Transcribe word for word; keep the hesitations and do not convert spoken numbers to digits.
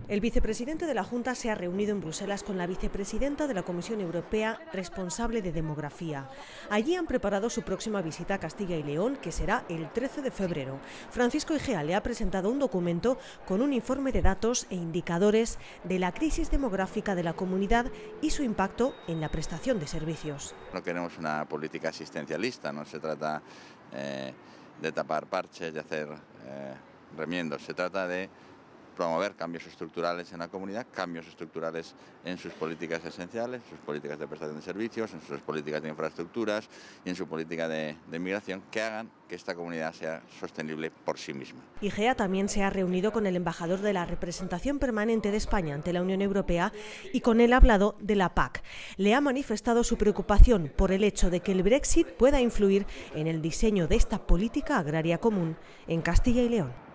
El vicepresidente de la Junta se ha reunido en Bruselas con la vicepresidenta de la Comisión Europea responsable de demografía. Allí han preparado su próxima visita a Castilla y León, que será el trece de febrero. Francisco Igea le ha presentado un documento con un informe de datos e indicadores de la crisis demográfica de la comunidad y su impacto en la prestación de servicios. No queremos una política asistencialista, no se trata eh, de tapar parches, de hacer eh, remiendos, se trata de promover cambios estructurales en la comunidad, cambios estructurales en sus políticas esenciales, sus políticas de prestación de servicios, en sus políticas de infraestructuras y en su política de, de migración, que hagan que esta comunidad sea sostenible por sí misma. Igea también se ha reunido con el embajador de la representación permanente de España ante la Unión Europea y con él ha hablado de la P A C. Le ha manifestado su preocupación por el hecho de que el Brexit pueda influir en el diseño de esta política agraria común en Castilla y León.